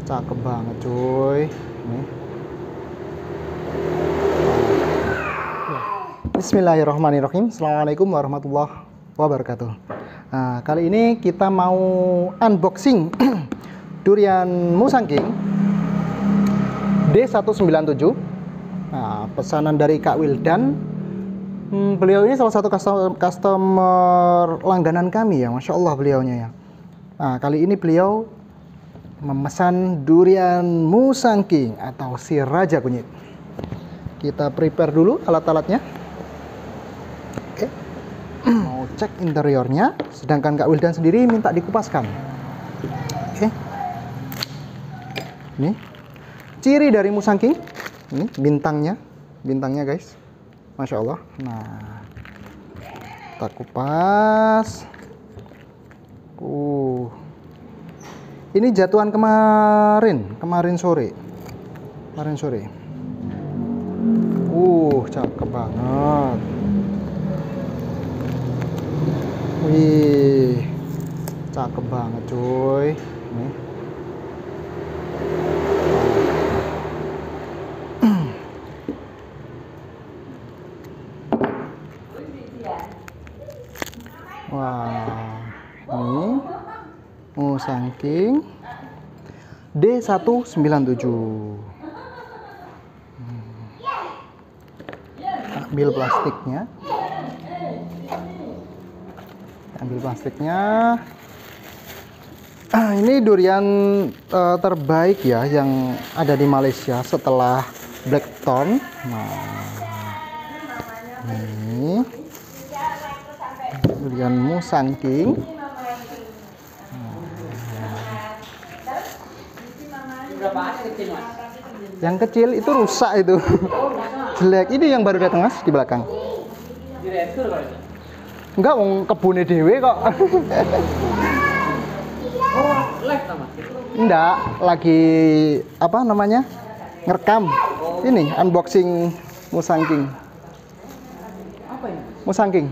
Cakep banget cuy. Nih. Bismillahirrahmanirrahim. Assalamualaikum warahmatullahi wabarakatuh. Nah, kali ini kita mau unboxing durian Musangking D197. Nah, pesanan dari Kak Wildan. Beliau ini salah satu customer langganan kami ya, Masya Allah beliaunya ya. Nah, kali ini beliau memesan durian Musangking atau si Raja Kunyit. Kita prepare dulu alat-alatnya. Oke. Mau cek interiornya, sedangkan Kak Wildan sendiri minta dikupaskan. Oke. Ini ciri dari Musangking. Ini bintangnya guys. Masya Allah. Nah, kita kupas. Ini jatuhan kemarin sore. Cakep banget. Wih, cakep banget cuy. Nih. Wah, ini Musangking D197. Ambil plastiknya. Ini durian terbaik ya yang ada di Malaysia setelah Blackthorn. Nah, ini durian Musangking. Yang kecil itu rusak itu. Jelek. Ini yang baru datang Mas di belakang. Enggak, wong kebune dhewe kok. Enggak, lagi apa namanya? Ngerekam. Ini unboxing Musangking. Apa ini? Musangking.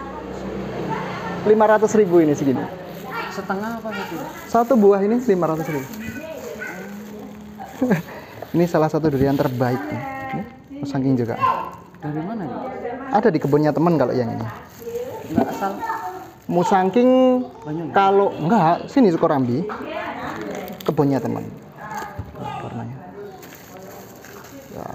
500.000 ini segini. Setengah apa satu? Satu buah ini 500.000. Ini salah satu durian terbaik nih. Musangking juga. Dari mana ya? Ada di kebunnya teman kalau yang ini. Enggak asal Musangking Banyuwangi. kalau enggak sini Sukorambi. Kebunnya teman. Warnanya. Ya.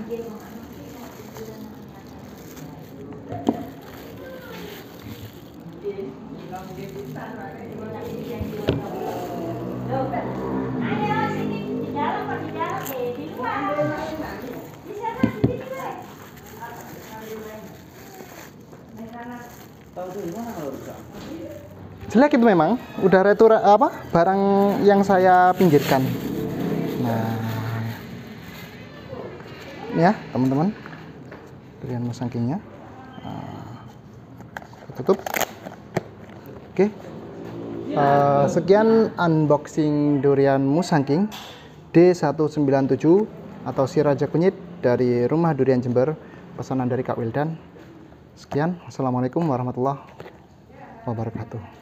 Jelek itu memang, udah retur apa barang yang saya pinggirkan. Nah, ya teman-teman, durian Musangkingnya. Tutup. Oke. Sekian unboxing durian Musangking D197 atau si Raja Kunyit dari Rumah Durian Jember, pesanan dari Kak Wildan. Sekian, wassalamualaikum warahmatullahi wabarakatuh.